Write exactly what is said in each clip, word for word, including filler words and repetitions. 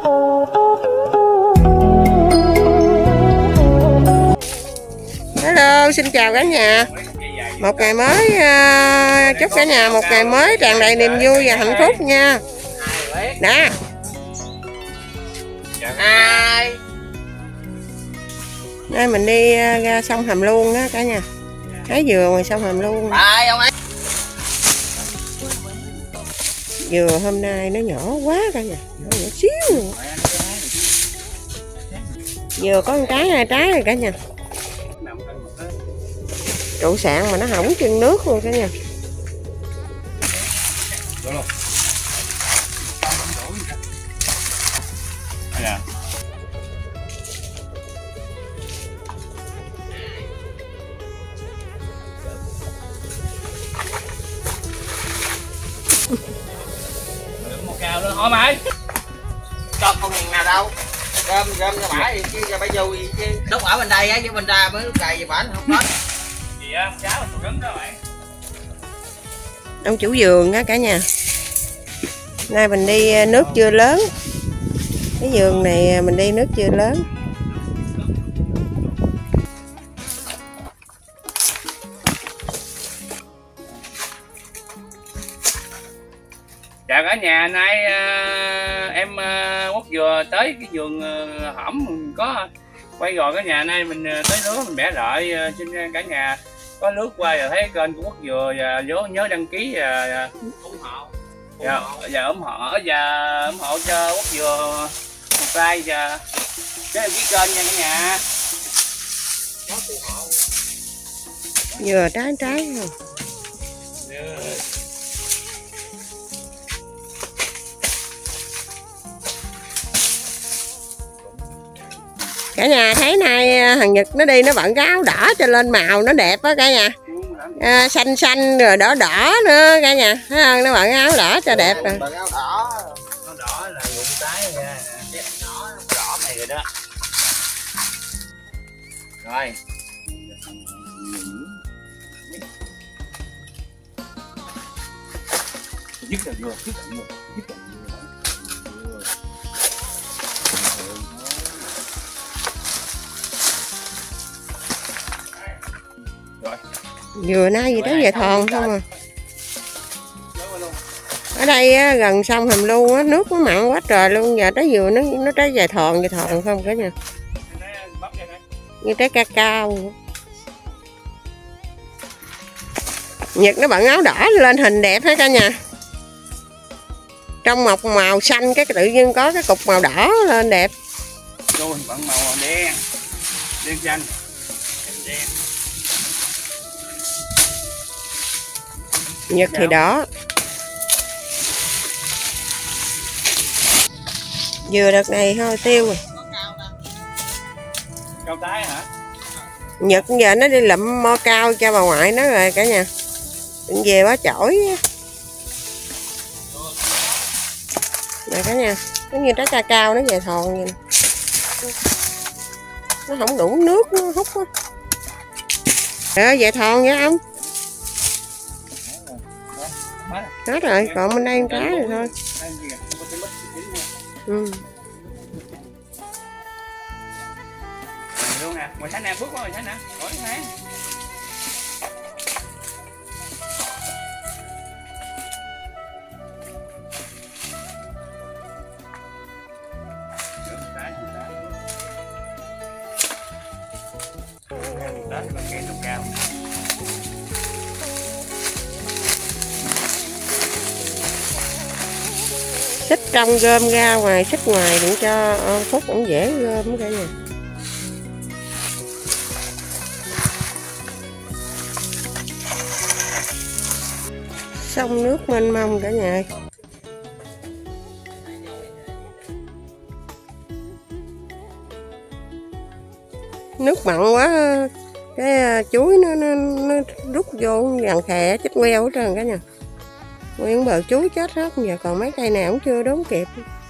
Hello, xin chào cả nhà. Một ngày mới, uh, chúc cả nhà một ngày mới tràn đầy niềm vui và hạnh phúc nha. Nè. Hai. Đây mình đi uh, ra sông Hàm Luông á cả nhà. Hái dừa ngoài sông Hàm Luông. Dừa hôm nay nó nhỏ quá cả nhà, nhỏ, nhỏ xíu luôn. Dừa có một trái hai trái rồi cả nhà. Trụ sạn mà nó hỏng chân nước luôn cả nhà. Một cào nữa hỏi mày. Cho con hàng nào đâu. Gom gom cho bả gì chứ cho bả vui gì chứ. Lúc ở bên đây á chứ bên ra mới lúc cày gì bả không có. Gì á, cháo là tụi đó bạn. Ông chủ vườn á cả nhà. Nay mình đi nước chưa lớn. Cái vườn này mình đi nước chưa lớn. Chào cả nhà, nay uh, em uh, Quốc vừa tới cái vườn uh, hổm có quay rồi cả nhà. Nay mình uh, tới nước mình bẻ lợi uh, xin cả nhà có lướt qua rồi thấy kênh của Quốc vừa và nhớ nhớ đăng ký và uh, ủng hộ và, và ủng hộ và ủng hộ cho Quốc vừa một like và cái đăng ký kênh nha cả nhà. Vừa trái trái không? Cả nhà thấy nay thằng Nhật nó đi nó bận cái áo đỏ cho lên màu nó đẹp á cả nhà. À, xanh xanh rồi đỏ đỏ nữa cả nhà, thấy không? Nó bận áo đỏ cho đẹp rồi. Bận áo đỏ, áo đỏ là dụng trái nha, đẹp đỏ đỏ này rồi đó. Rồi. Dứt rồi vừa, dứt rồi vừa, dứt rồi. Vừa nay gì đó về thòn không à. Ở đây á, gần sông Hàm Luông á, nước nó mặn quá trời luôn, giờ trái dừa nó nó trái dài thòn dài thòn không cả nhà. Như trái ca cao. Nhật nó bận áo đỏ lên hình đẹp hết cả nhà. Trong một màu xanh cái tự nhiên có cái cục màu đỏ lên đẹp. Tôi bận màu đen, đen xanh, đen. Nhật thì đỏ. Dừa đợt này thôi tiêu rồi. Cao tái hả? Nhật giờ nó đi lụm mo cao cho bà ngoại nó rồi cả nhà. Định về bá chổi. Nè cả nhà, giống như trái ca cao nó về thòn vậy. Nó không đủ nước nó hút á. Rồi về thòn nha ông. Hết rồi, còn bên đây trái rồi thôi. Ừ. Luôn nè, ngoài sáng nè, bước qua ngoài sáng nè, khỏi sáng. Đó là cây trồng cao. Xích trong gom ra ngoài, xích ngoài đừng cho Phúc cũng dễ gom cả nhà. Sông nước mênh mông cả nhà. Nước mặn quá, cái chuối nó, nó, nó rút vô gần khè chết queo hết trơn cả nhà. Nguyên bờ chuối chết hết, giờ còn mấy cây nào cũng chưa đốn kịp.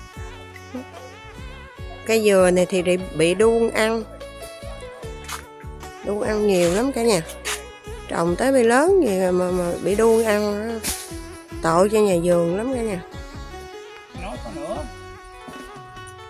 Cây dừa này thì bị đuông ăn. Đuông ăn nhiều lắm cả nhà. Trồng tới bị lớn gì mà, mà bị đuông ăn. Tội cho nhà vườn lắm cả nhà.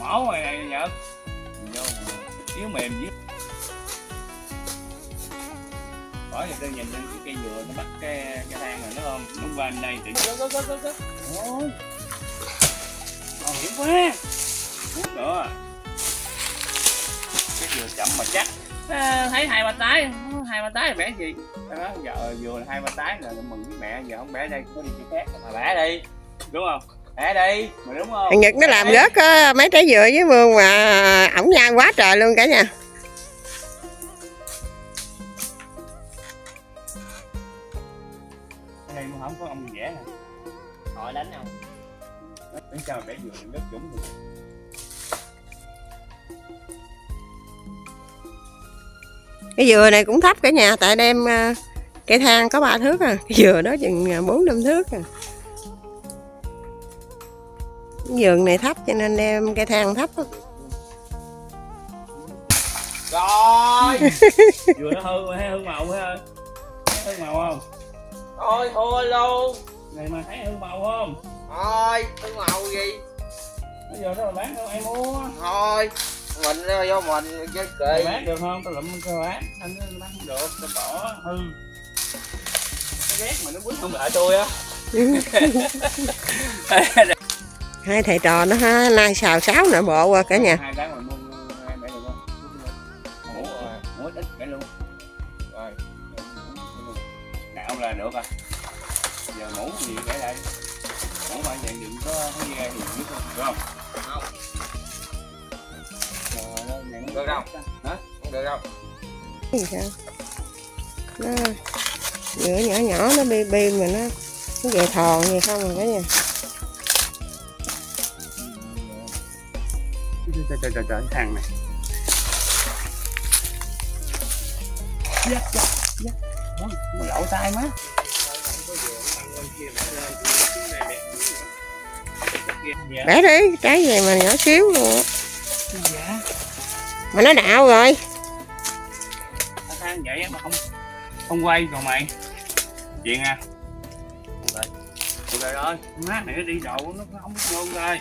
hổ rồi này Nhật. Vô chiếu mềm dưới. Bỏ giờ tôi nhìn lên cái cây dừa nó bắt cái cái thang rồi nó ôm nó qua đây tự nhiên. Ôi. Ngon hiểm quá. Hút nữa. Cái dừa chậm mà chắc. À, thấy hai ba tái, hai ba tái là bẻ gì? Đó, giờ vừa là hai ba tái rồi mừng với mẹ, giờ không bẻ đây có đi chỗ khác mà bẻ đi. Đúng không? Bẻ đi, mà đúng không? Thằng Nhật nó làm rớt có mấy trái dừa với mương mà ổng nhai quá trời luôn cả nhà. Ở đây mà không có ông vẽ nè. Hỏi đánh không? Đến sao bẻ dừa đất dũng rồi. Cái dừa này cũng thấp cả nhà, tại đem uh, cây thang có ba thước à, cái dừa đó chừng bốn năm thước à. Cái vườn này thấp cho nên đem cây thang thấp á. Rồi. Dừa nó hư hay hư màu ha? Thấy hư màu không? Thôi thôi luôn. Này mà thấy hư màu không? Thôi, hư màu gì? Bây giờ đó là bán đâu ai mua? Thôi, mình do mình chứ Mày kệ. bán được không? Tao lụm tao bán, anh nó bán không được, tao bỏ hư. Cái ghét mà nó quýnh không lại tôi á. Hai thầy trò nó ha, nay xào sáo nội bộ rồi cả nhà. Hai cái mà mua bẻ được không? Mũ rồi, mũ ít bẻ luôn. Rồi. Nạo là được rồi. Giờ mũ gì bẻ đây? Mũ mà dạng đừng có cái gì gì biết không? Được không? Không. Rồi, Không được đâu. Hả? Không được đâu. Gì sao? Nó dừa nhỏ nhỏ nó bi bi mà nó nó về thòn gì không rồi cả nhà. Trời trời trời trời thằng này. Dạ dạ dạ. Nó lỗ tay má. Bẻ đi, trái gì mà nhỏ xíu luôn á. Dạ. Mà nó đạo rồi. Nó than vậy mà không không quay còn mày. Chuyện à. Rồi. Rồi rồi, má này nó đi đầu nó không biết ngon rồi.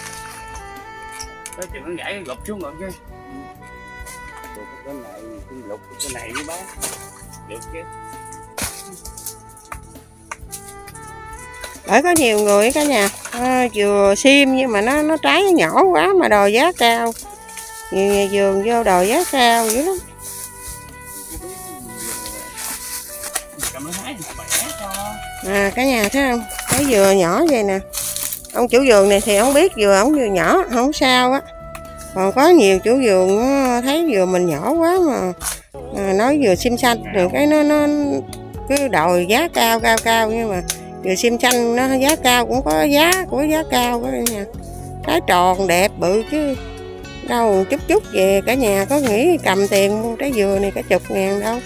Tới chừng nó gãy gục xuống rồi chứ. Được cái này, cái lục cái này với bó. Được chứ. Bởi có nhiều người cả nhà à, vừa xiêm nhưng mà nó nó trái nó nhỏ quá mà đòi giá cao. Nhiều nhà vườn vô đòi giá cao dữ lắm. À cả nhà thấy không? Cái dừa nhỏ vậy nè. Ông chủ vườn này thì ông biết dừa ông dừa nhỏ không sao á. Còn có nhiều chủ vườn thấy dừa mình nhỏ quá mà à, nói dừa sim xanh rồi cái nó nó cứ đòi giá cao cao cao, nhưng mà dừa sim xanh nó giá cao cũng có giá của giá cao đó nha. Trái tròn đẹp bự chứ đâu chút chút về cả nhà có nghĩ cầm tiền mua trái dừa này cả chục ngàn đâu.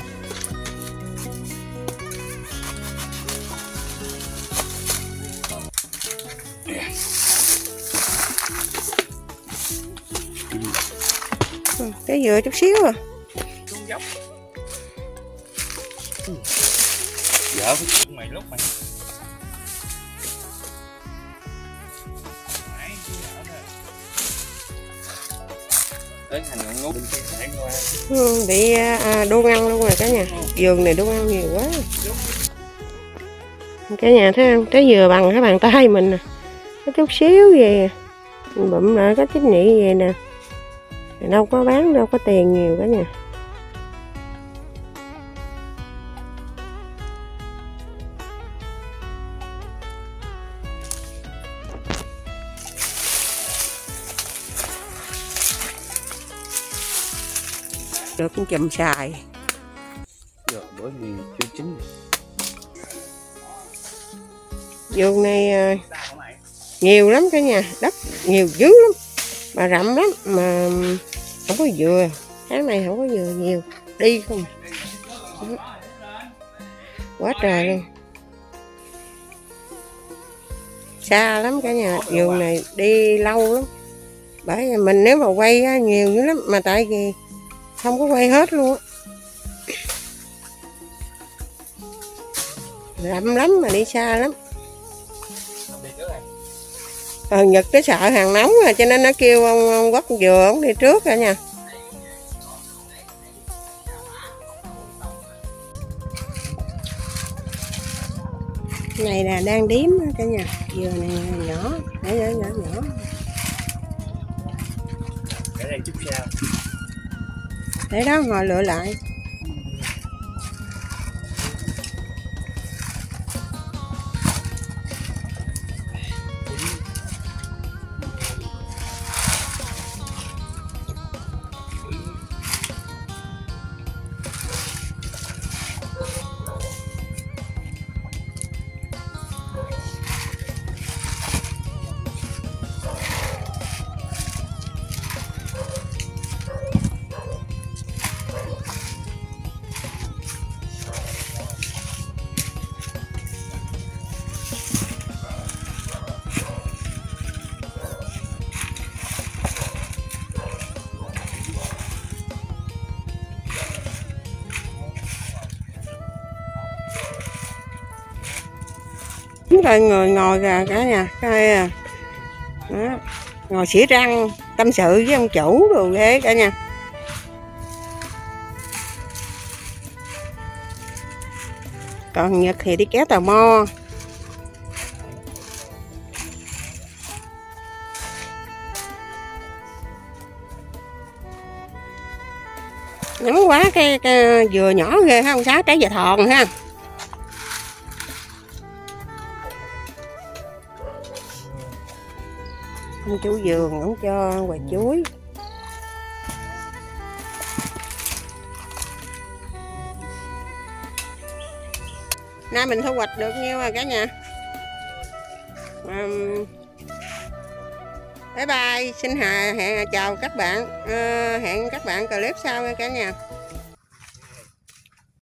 Cái dừa chút xíu à. Xuống dốc. Vợ phải mày lúc mày. Tới hành ngọn ngút. Ừ, bị à, đu ăn luôn rồi cả nhà. Vườn này đu ăn nhiều quá. Cả nhà thấy không? Trái dừa bằng cái bàn tay mình nè. Có chút xíu về. Mình bụm lại có chín nhị về nè. Đâu có bán đâu có tiền nhiều cả nhà. Được con chùm xài. Rồi bữa gì chưa chín. Vườn này nhiều lắm cả nhà, đất nhiều dữ lắm mà rậm lắm mà không có dừa. Tháng này không có dừa nhiều, đi không quá trời luôn, xa lắm cả nhà. Vườn này đi lâu lắm, bởi vì mình nếu mà quay á, nhiều dữ lắm mà tại vì không có quay hết luôn á, rậm lắm mà đi xa lắm. Còn Nhật nó sợ hàng nóng rồi cho nên nó kêu ông, ông Quốc vừa ông đi trước cả nha. Này là đang điếm cả nhà, dừa này nhỏ, nhỏ nhỏ nhỏ nhỏ. Để đây chút sao. Để đó ngồi lựa lại. Rồi người ngồi kìa cả nhà, coi à. Đó, ngồi xỉa răng tâm sự với ông chủ đồ ghê cả nhà. Còn Nhật thì đi kéo tò mò. Nắng quá cái, cái dừa nhỏ ghê ha ông Sáu, trái dừa thòn ha. Ông chủ vườn ông cho quả chuối. Nay mình thu hoạch được nhiêu rồi cả nhà. Um, bye bye, xin hẹn chào các bạn, uh, hẹn các bạn clip sau nha cả nhà.